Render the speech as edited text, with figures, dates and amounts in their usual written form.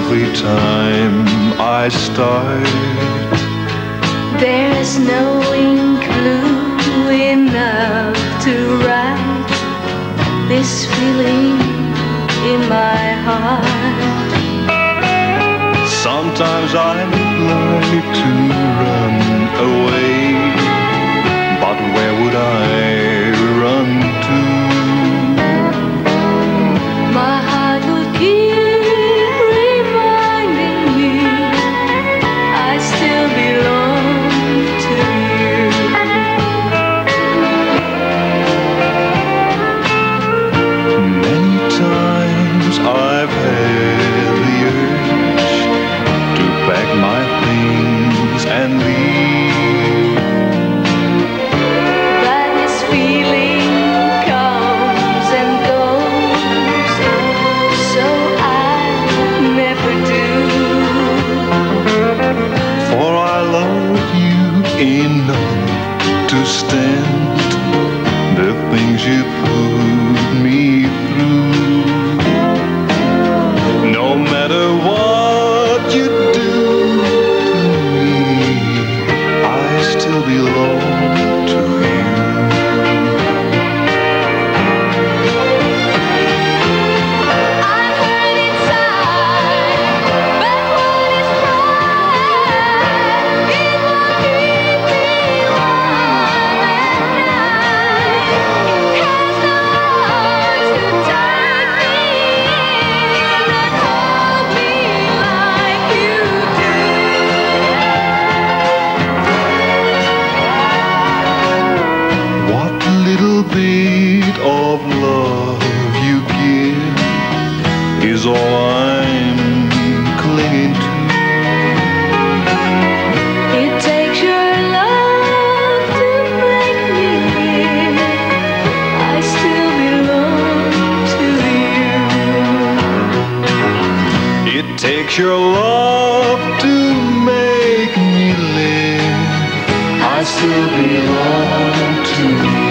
every time I start. There's no ink blue enough to write this feeling in my heart. Sometimes I'd like to run away, but where would I run to? My heart will keep reminding me I still belong to you. Many times I've had the urge to pack my things and leave, But this feeling comes and goes, so I never do. for I love you enough to stand the things you put me through. No matter what you do to me, I still belong to you. I'm hurt inside, but what is pride? It will keep me warm at night. Has no arms to take me in and hold me like you do. What little bit of love you give is all I'm clinging to. It takes your love to make me feel I still belong to you. It takes your love to make me live. I still belong to you.